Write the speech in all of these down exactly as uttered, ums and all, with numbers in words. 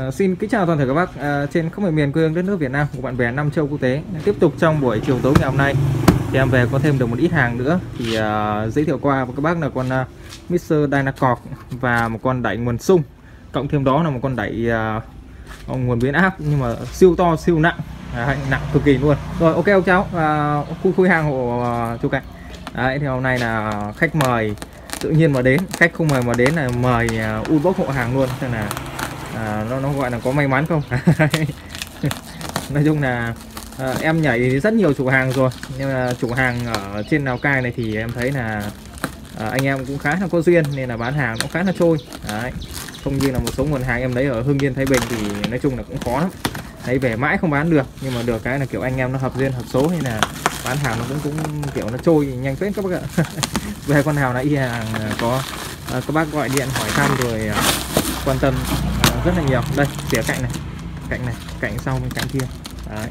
Uh, xin kính chào toàn thể các bác uh, trên khắp mọi miền quê hương đất nước Việt Nam của bạn bè năm châu quốc tế. Tiếp tục trong buổi chiều tối ngày hôm nay thì em về có thêm được một ít hàng nữa thì uh, giới thiệu qua với các bác là con uh, mít xơ Dynacorp và một con đẩy nguồn sung, cộng thêm đó là một con đẩy uh, nguồn biến áp nhưng mà siêu to siêu nặng, uh, nặng cực kỳ luôn. Rồi ok ông cháu, uh, khui khui hàng hộ uh, chú Cảnh. Đấy thì hôm nay là khách mời tự nhiên mà đến, khách không mời mà đến là mời uh, unbox hộ hàng luôn, nên là À, nó, nó gọi là có may mắn không. Nói chung là à, em nhảy rất nhiều chủ hàng rồi, nhưng mà chủ hàng ở trên Lào Cai này thì em thấy là à, anh em cũng khá là có duyên nên là bán hàng cũng khá là trôi. Đấy, không như là một số nguồn hàng em lấy ở Hưng Yên, Thái Bình thì nói chung là cũng khó lắm. Thấy về mãi không bán được, nhưng mà được cái là kiểu anh em nó hợp duyên hợp số nên là bán hàng nó cũng cũng kiểu nó trôi nhanh phết các bác ạ. Về con nào là y hàng có à, các bác gọi điện hỏi thăm rồi à, quan tâm uh, rất là nhiều. Đây tỉa cạnh này, cạnh này, cạnh sau bên cạnh kia. Đấy.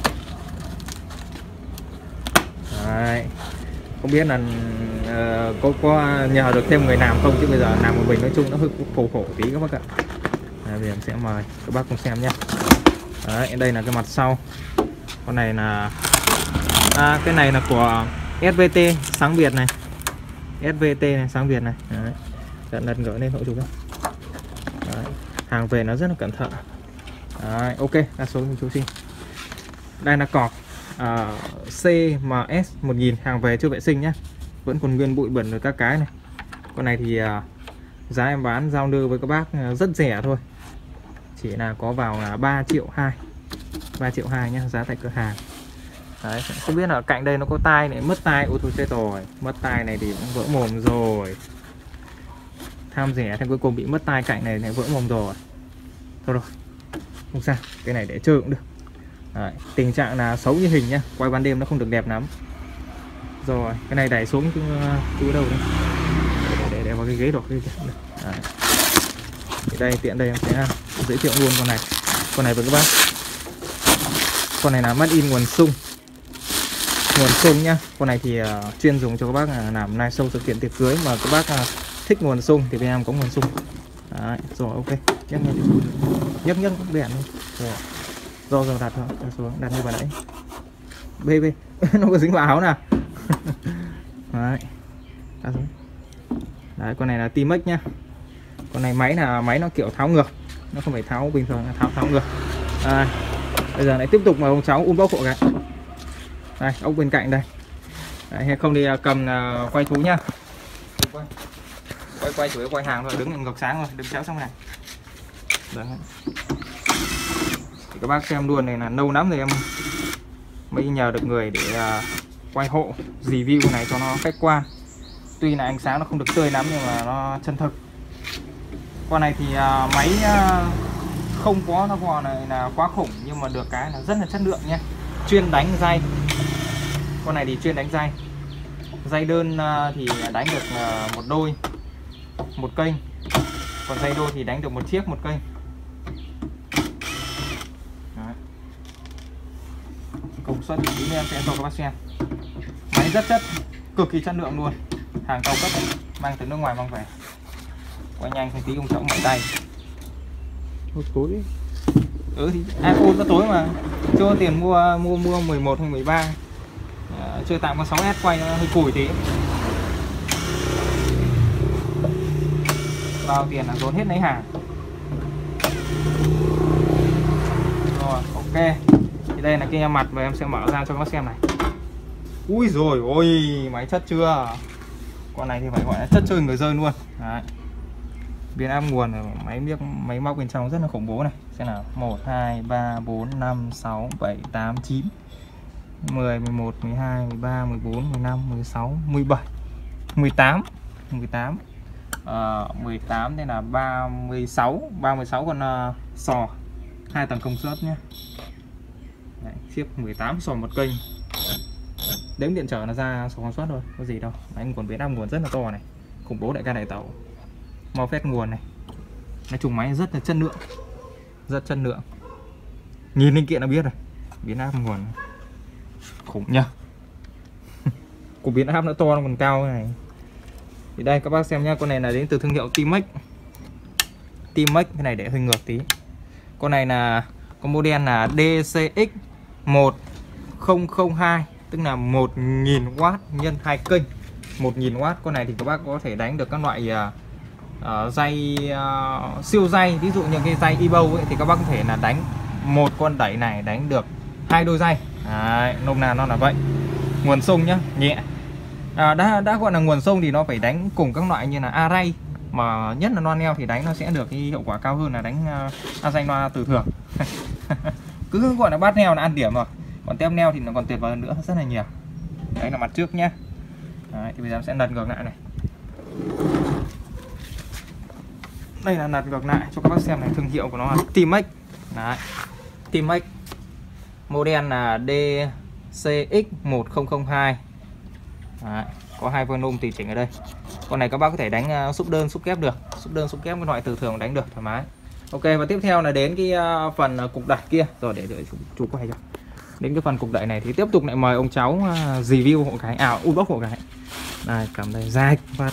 Đấy. Không biết là uh, có có nhờ được thêm người làm không, chứ bây giờ làm một mình nói chung nó hơi khổ khổ tí các bác ạ. Đây, bây giờ em sẽ mời các bác cùng xem nhé. Đấy, đây là cái mặt sau. Con này là à, cái này là của ét vê tê Sáng Việt này, ét vê tê này, Sáng Việt này. Đấy. Lần lần gỡ lên hộ chú. Đấy. Hàng về nó rất là cẩn thận. Đấy, ok, đa số mình chú xin. Đây là cọp uh, xê em ét một nghìn, hàng về chưa vệ sinh nhé, vẫn còn nguyên bụi bẩn rồi các cái này. Con này thì uh, giá em bán giao lưu với các bác uh, rất rẻ thôi, chỉ là có vào là ba triệu hai, ba triệu hai nhé, giá tại cửa hàng. Đấy, không biết là cạnh đây nó có tai này, mất tai, ôi thôi chết rồi, mất tai này thì cũng vỡ mồm rồi. Tham rẻ thì cuối cùng bị mất tai cạnh này này, vỡ mồm rồi. Thôi rồi, không sao, cái này để chơi cũng được. Đấy, tình trạng là xấu như hình nhá, quay ban đêm nó không được đẹp lắm. Rồi, cái này đẩy xuống chứ chú đâu đấy. Để, để, để vào cái ghế đổ cái đấy. Thì đây, tiện đây em sẽ giới thiệu luôn con này. Con này với các bác. Con này là made in nguồn sung. Nguồn sung nhá. Con này thì uh, chuyên dùng cho các bác là làm live show sự kiện tiệc cưới, mà các bác uh, thích nguồn sung thì bên em có nguồn sung. Đấy, rồi ok, nhấc nhấc nhấc nhấc đèn luôn. Rồi, rồi rồi đặt thôi, đặt xuống, đặt như vừa nãy. Bê bê, nó có dính vào áo nào. Đấy, đặt xuống. Đấy, con này là Timex nhá. Con này máy là máy nó kiểu tháo ngược, nó không phải tháo bình thường, là tháo tháo ngược. À, bây giờ lại tiếp tục mời ông cháu unbox hộ cái. Đây, ốc bên cạnh đây. Đấy, hay không thì cầm uh, quay thú nhá. Quay quay, quay chủ yếu quay hàng thôi, đứng ngược sáng rồi, đứng chéo xong này. Đấy. Thì các bác xem luôn, này là lâu lắm rồi em mới nhờ được người để uh, quay hộ review này cho nó khách quan. Tuy là ánh sáng nó không được tươi lắm nhưng mà nó chân thực. Con này thì uh, máy uh, không có nó gọi này là quá khủng, nhưng mà được cái là rất là chất lượng nhé. Chuyên đánh dây. Con này thì chuyên đánh dây. Dây đơn uh, thì đánh được uh, một đôi một kênh, còn dây đôi thì đánh được một chiếc một kênh. Đấy. Công suất thì tí em sẽ cho các bác xem. Máy rất chất, cực kỳ chất lượng luôn, hàng cao cấp, mang từ nước ngoài mang về. Quay nhanh thì tí ông cháu mỏi tay. Ôi tối. Ừ thì iPhone nó tối mà, chưa có tiền mua mua mua mười một hay mười ba. À, chơi tạm con sáu S quay nó hơi cùi tí. Bao tiền là tốn hết lấy hàng. Rồi ok, thì đây là cái mặt và em sẽ mở ra cho các bác xem này. Ui rồi ôi, máy chất chưa. Con này thì phải gọi là chất chơi người rơi luôn. Đấy, biến áp nguồn, máy miếc máy móc bên trong rất là khủng bố này. Xem nào, một hai ba bốn năm sáu bảy tám chín mười mười một mười hai mười ba mười bốn mười lăm mười sáu mười bảy mười tám mười tám uh, mười tám đây là ba mươi sáu ba mươi sáu con uh, sò hai tầng công suất nhé. Đấy, chiếc mười tám sò một kênh. Đếm điện trở là ra số công suất thôi, có gì đâu. Anh còn biến áp nguồn rất là to này, khủng bố đại ca đại tẩu. Mau phép nguồn này. Nói chung máy rất là chất lượng, rất chất lượng. Nhìn linh kiện là biết rồi, biến áp nguồn khủng nhá. Cục biến áp nó to, nó còn cao này. Thì đây các bác xem nhá, con này là đến từ thương hiệu Timex. Timex, cái này để hơi ngược tí. Con này là con model là D C X một không không hai, tức là một nghìn oát nhân hai kênh, một nghìn oát. Con này thì các bác có thể đánh được các loại uh, uh, dây uh, siêu dây, ví dụ như cái dây Evo ấy, thì các bác có thể là đánh một con đẩy này đánh được hai đôi dây. Đấy, nôm na nó là vậy. Nguồn sung nhá, nhẹ. À, đã đã gọi là nguồn sung thì nó phải đánh cùng các loại như là array, mà nhất là loa neo thì đánh nó sẽ được cái hiệu quả cao hơn là đánh uh, array loa từ thường. Cứ gọi là bát neo là ăn điểm rồi, còn tem neo thì nó còn tuyệt vời hơn nữa, rất là nhiều. Đấy là mặt trước nhá. Đấy, thì bây giờ em sẽ lật ngược lại này. Đây là lật ngược lại cho các bác xem này, thương hiệu của nó là Timex. Đấy, Timex model là D C X một không không hai. Đấy, có hai volume tùy chỉnh ở đây. Con này các bác có thể đánh uh, xúc đơn xúc kép được, xúc đơn xúc kép cái loại từ thường đánh được thoải mái. Ok, và tiếp theo là đến cái uh, phần uh, cục đẩy kia. Rồi để đợi chú, chú quay cho. Đến cái phần cục đẩy này thì tiếp tục lại mời ông cháu uh, review hộ cái, à unbox hộ cái. Đây, cầm đây dai phát.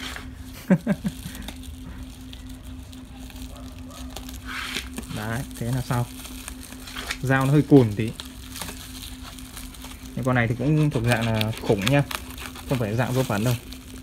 Đấy, thế là sao? Dao nó hơi cùn tí. Nhưng con này thì cũng thuộc dạng là khủng nha, không phải dạng vô phấn đâu.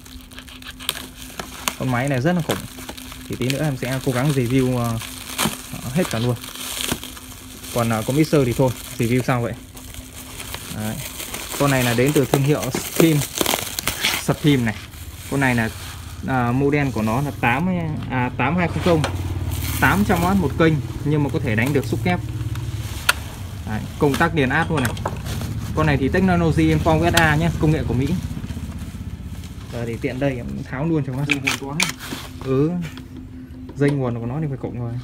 Con máy này rất là khủng. Thì tí nữa em sẽ cố gắng review uh, hết cả luôn. Còn uh, có mixer thì thôi, review sau vậy. Đấy. Con này là đến từ thương hiệu Steam, Steam này. Con này là uh, model của nó là tám à, tám hai không không, tám trăm oát một kênh, nhưng mà có thể đánh được xúc kép. Đấy, công tắc liền át luôn này. Con này thì Technology Inform u ét a nhé, công nghệ của Mỹ. Giờ thì tiện đây em tháo luôn cho các bác. Ừ, dây nguồn của nó thì phải cộng rồi.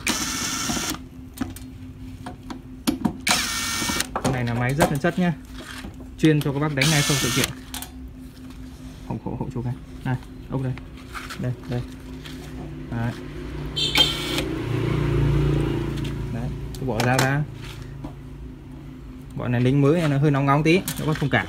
Con này là máy rất là chất nhá, chuyên cho các bác đánh này không sự kiện. Hậu hộ hộ chú cái này, ốc đây, đây đây. Đấy. Đấy, tôi bỏ ra ra. Bọn này lính mới nó hơi nóng nóng tí, nó có thông cảm.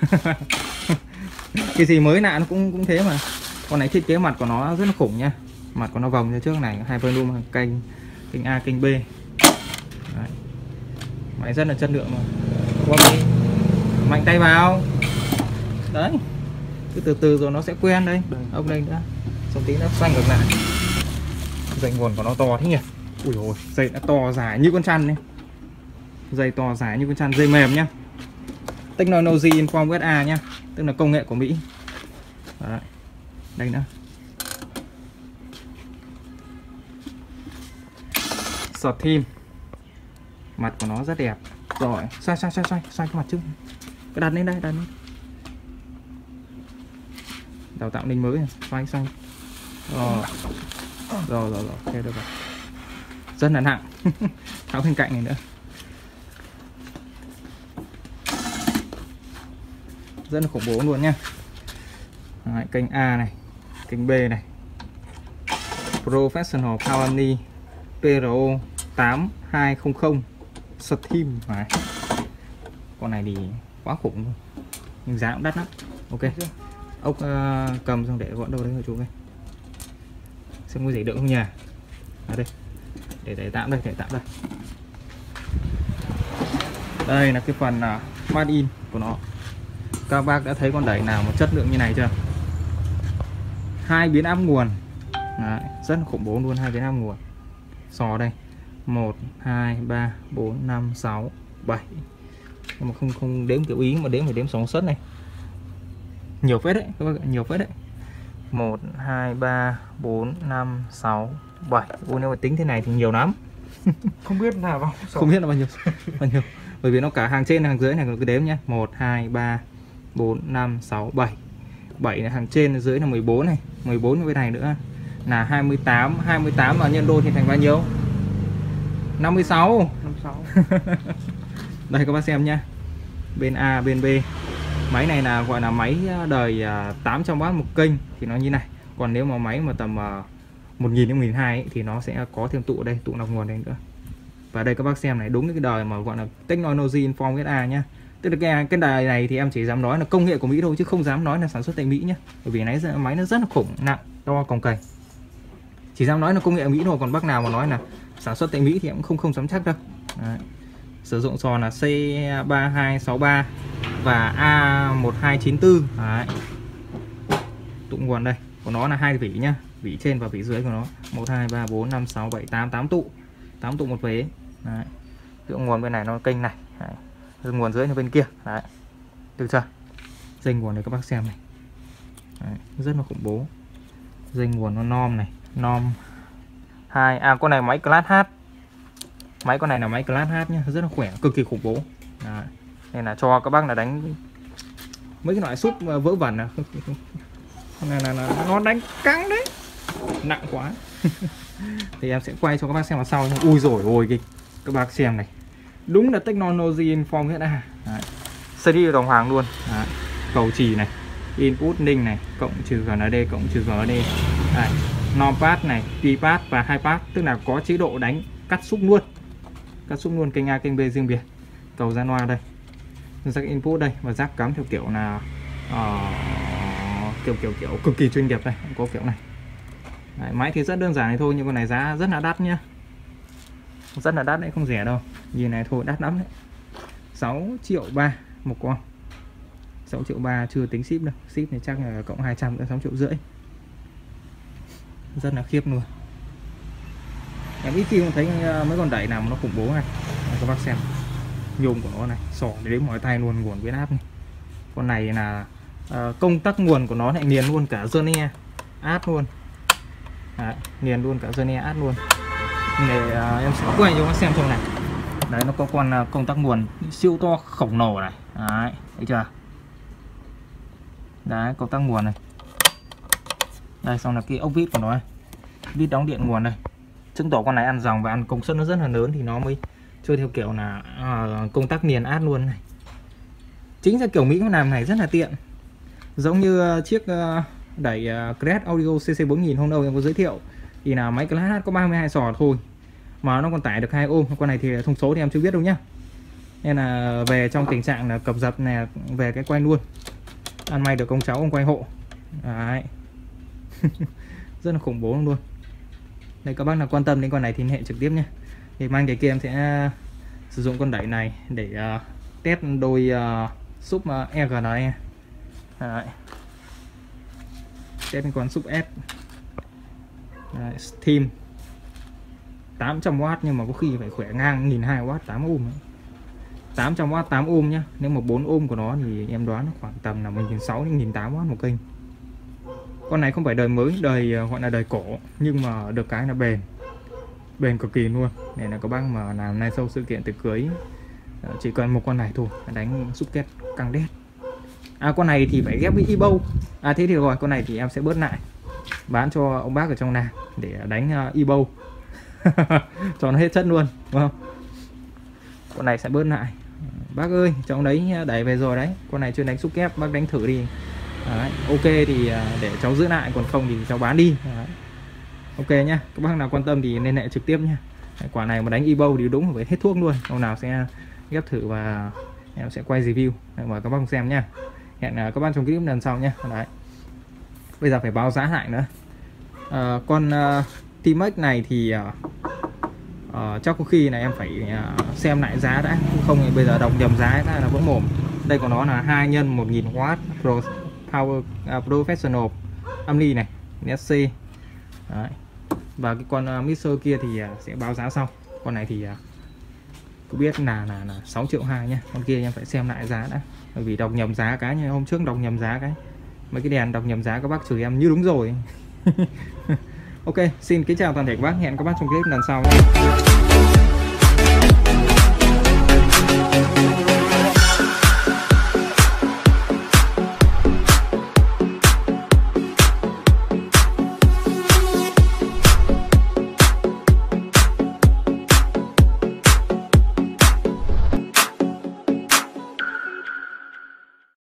Cái gì mới lạ nó cũng cũng thế mà. Con này thiết kế mặt của nó rất là khủng nha. Mặt của nó vòng ra trước này, hai volume kênh kênh A kênh B. Đấy. Máy rất là chất lượng mà. Qua đi. Mạnh tay vào. Đấy. Cứ từ từ rồi nó sẽ quen đây. Ông đây nữa. Xong tí nó xoay ngược lại. Dây nguồn của nó to thế nhỉ. Ui dồi, dây đã to dài như con chăn này. Dây to dài như con chăn, dây mềm nhá. Technology Inform u ét a nhá, tức là công nghệ của Mỹ. Đấy. Đây nữa. Steam. Mặt của nó rất đẹp. Rồi, xoay xoay xoay xoay, xoay cái mặt trước. Cái đặt lên đây, đặt lên. Đào tạo ninh mới này, xoay xoay. Rồi. Rồi rồi rồi, ok được rồi. Rất là nặng. Tháo bên cạnh này nữa. Rất là khủng bố luôn nha. Đấy, kênh A này, kênh B này, Professional Power Knee P R O tám hai không không Steam. Đấy. Con này thì quá khủng luôn, nhưng giá cũng đắt lắm. Ok, ốc uh, cầm xong để gọn đâu đấy hả chú ơi? Xem có gì đỡ không nhỉ? À đây, để để tạm đây, để tạm đây. Đây là cái phần uh, made in của nó. Các bác đã thấy con đẩy nào mà chất lượng như này chưa? Hai biến áp nguồn. Đấy, rất là khủng bố luôn, hai biến áp nguồn. Sò đây. một hai ba bốn năm sáu bảy. Nhưng mà không không đếm kiểu ý mà đếm phải đếm sóng sất này. Nhiều phết đấy, các bác, nhiều phết đấy. một hai ba bốn năm sáu bảy. Ôi nếu mà tính thế này thì nhiều lắm. Không biết là bao nhiêu. Không biết là bao nhiêu. Bao nhiêu. Bởi vì nó cả hàng trên hàng dưới này, cứ đếm nhé. một hai ba bốn năm sáu bảy. bảy là hàng trên, dưới là mười bốn này, mười bốn bên này nữa là hai mươi tám, hai mươi tám mà nhân đôi thì thành bao nhiêu? năm mươi sáu. năm mươi sáu. Đây các bác xem nhá. Bên A, bên B. Máy này là gọi là máy đời tám trăm oát một kênh thì nó như này. Còn nếu mà máy mà tầm một nghìn đến một nghìn hai trăm thì nó sẽ có thêm tụ ở đây, tụ nạp nguồn đây nữa. Và đây các bác xem này, đúng cái đời mà gọi là Technology Inform u ét a nhá. Tức là cái, cái đài này thì em chỉ dám nói là công nghệ của Mỹ thôi, chứ không dám nói là sản xuất tại Mỹ nhé. Bởi vì máy, máy nó rất là khủng, nặng, to, cồng kềnh. Chỉ dám nói là công nghệ Mỹ thôi, còn bác nào mà nói là sản xuất tại Mỹ thì em cũng không không dám chắc đâu. Đấy. Sử dụng sò là C ba hai sáu ba và A một hai chín tư. Đấy. Tụ nguồn đây của nó là hai vỉ nhá, vỉ trên và vỉ dưới của nó một hai ba bốn năm sáu bảy tám, tám tụ, tám tụ một vế. Đấy. Tụ nguồn bên này nó kênh này. Đấy. Nguồn dưới là bên kia. Đấy. Được chưa? Dây nguồn này các bác xem này. Đấy. Rất là khủng bố. Dây nguồn nó nom này, nom hai. À con này máy Class H. Máy con này là máy Class H nhá, rất là khỏe, cực kỳ khủng bố. Đấy. Nên là cho các bác là đánh mấy cái loại súp vỡ vẩn là này là, là nó đánh căng đấy, nặng quá. Thì em sẽ quay cho các bác xem vào sau. Ui rồi ôi kìa, các bác xem này, đúng là technology inform hết à. xê đê đồng hoàng luôn. Đấy. Cầu chì này, input ninh này, cộng trừ giê en đê, cộng trừ giê en đê. Đây, non pass này, pi pass và hai pass, tức là có chế độ đánh cắt xúc luôn, cắt xúc luôn kênh A kênh B riêng biệt. Cầu ra loa đây, jack input đây, và jack cắm theo kiểu là uh, kiểu kiểu kiểu cực kỳ chuyên nghiệp đây, có kiểu này. Đấy, máy thì rất đơn giản này thôi, nhưng con này giá rất là đắt nhá, rất là đắt đấy, không rẻ đâu. Nhìn này thôi đắt lắm đấy, sáu triệu ba một con, sáu triệu ba chưa tính ship đâu, ship này chắc là cộng hai trăm nữa, sáu triệu rưỡi, rất là khiếp luôn. Em ít khi thấy mấy con đẩy nào mà nó khủng bố này. Các bác xem nhôm của nó này, sỏ để đến mỏi tay luôn, nguồn biến áp này. Con này là uh, công tắc nguồn của nó lại liền luôn cả Zone át luôn. Đấy, liền luôn cả Zone át luôn. Để uh, em sẽ quay cho các xem trong này. Đấy, nó có con uh, công tắc nguồn siêu to khổng lồ này. Đấy, thấy chưa? Đấy, công tắc nguồn này. Đây, xong là cái ốc vít của nó này, vít đóng điện nguồn này, chứng tỏ con này ăn dòng và ăn công suất nó rất là lớn thì nó mới chơi theo kiểu là uh, công tắc liền át luôn này. Chính ra kiểu Mỹ nó làm này rất là tiện, giống như uh, chiếc uh, đẩy uh, Crest Audio C C bốn nghìn hôm đầu em có giới thiệu, thì là máy Class H có ba mươi hai sò thôi mà nó còn tải được hai ôm. Con này thì thông số thì em chưa biết đâu nhá, nên là về trong tình trạng là cập dập này, về cái quay luôn, ăn may được ông cháu ông quay hộ. Đấy. Rất là khủng bố luôn. Đây, các bác nào quan tâm đến con này thì liên hệ trực tiếp nhé. Thì mang cái kia em sẽ uh, sử dụng con đẩy này để uh, test đôi uh, súp uh, e giê en. Đấy. Test con súp S. Đấy, Steam tám trăm oát nhưng mà có khi phải khỏe ngang một nghìn hai trăm oát tám ohm. tám trăm oát tám ohm nhá. Nếu mà bốn ohm của nó thì em đoán nó khoảng tầm là một nghìn sáu trăm đến một nghìn tám trăm oát một kênh. Con này không phải đời mới, đời gọi là đời cổ, nhưng mà được cái là bền, bền cực kỳ luôn. Này là các bác mà làm nay sau sự kiện tiệc cưới chỉ cần một con này thôi đánh xúc kết căng đét. À, con này thì phải ghép với Ebow. À thế thì rồi, con này thì em sẽ bớt lại bán cho ông bác ở trong nàng để đánh uh, Ebow cho nó hết chất luôn, đúng không? Con này sẽ bớt lại. Bác ơi, trong đấy đẩy về rồi đấy, con này chưa đánh xúc kép, bác đánh thử đi. Đấy, ok thì để cháu giữ lại, còn không thì cháu bán đi. Đấy. Ok nhá, các bác nào quan tâm thì liên hệ trực tiếp nhá. Đấy, quả này mà đánh Ebow thì đúng phải hết thuốc luôn. Hôm nào sẽ ghép thử và em sẽ quay review. Đấy, mời các bác xem nhá. Hẹn các bác trong clip lần sau nhá. Đấy. Bây giờ phải báo giá lại nữa. À, con uh, T-Max này thì uh, uh, chắc có khi là em phải uh, xem lại giá đã, không thì bây giờ đọc nhầm giá cái là vỡ mồm. Đây của nó là hai nhân một nghìn oát Pro Power uh, Professional âm ly này, ét xê. Đấy. Và cái con uh, mixer kia thì uh, sẽ báo giá sau. Con này thì uh, cứ biết là là, là sáu triệu hai nhá. Con kia em phải xem lại giá đã, bởi vì đọc nhầm giá cái như hôm trước đọc nhầm giá cái mấy cái đèn đọc nhầm giá, các bác chửi em như đúng rồi. Ok, xin kính chào toàn thể các bác, hẹn các bác trong clip lần sau nhé.